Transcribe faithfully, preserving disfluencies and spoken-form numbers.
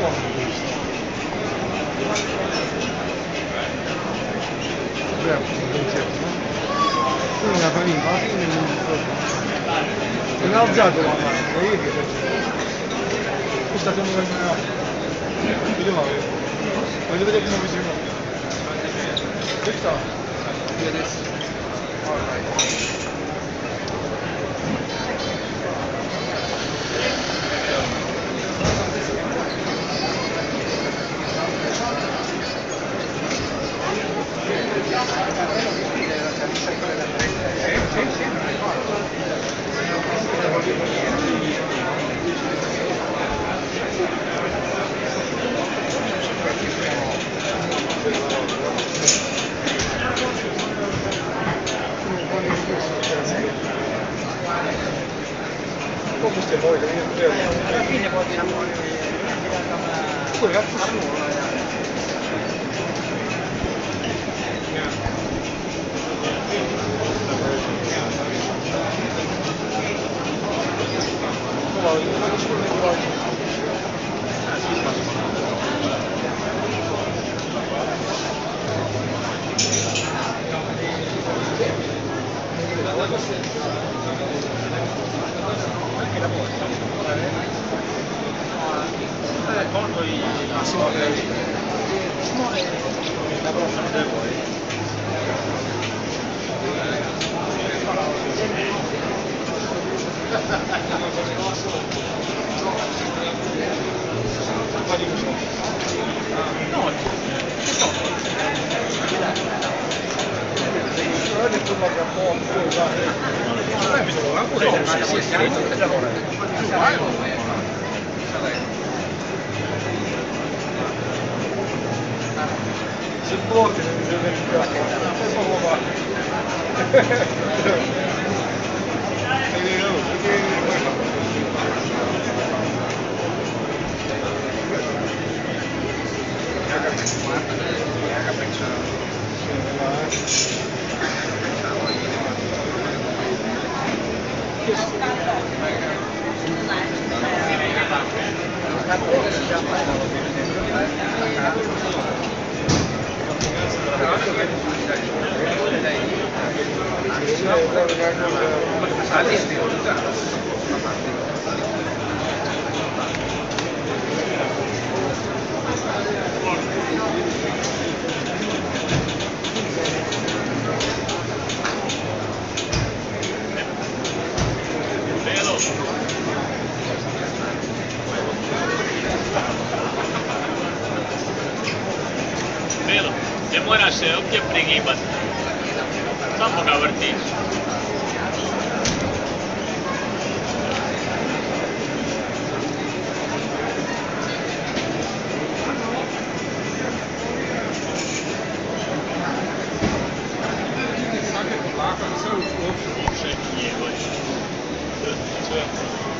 buono questo. Certo, certo. Tu non la fai, ma alla fine non mi ricordo. Non ha alzato la mano, io che questa siamo in una... Vediamo, voglio vedere come vicino. Questa? Qui adesso. Alright. Come se vuoi, alla fine poi ti lavori poi cazzo Massimo la prossima dove vuoi. No, guarda che tu parli un po', dai, mi sono ancora in mano, si è scritto che lavora. Si può che non bisogna Velo, demora se opje prigibati. Samo ga vrtiš. Še nije baš. Sve.